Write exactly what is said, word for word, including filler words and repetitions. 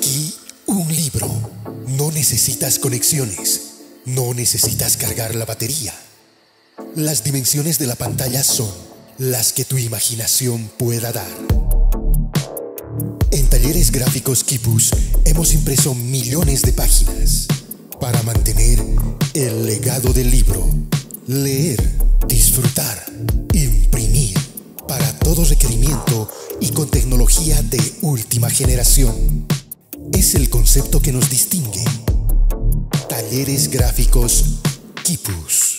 Aquí, un libro. No necesitas conexiones. No necesitas cargar la batería. Las dimensiones de la pantalla son las que tu imaginación pueda dar. En Talleres Gráficos Quipus hemos impreso millones de páginas para mantener el legado del libro. Leer, disfrutar, imprimir, para todo requerimiento y con tecnología de última generación. Es el concepto que nos distingue. Talleres Gráficos Quipus.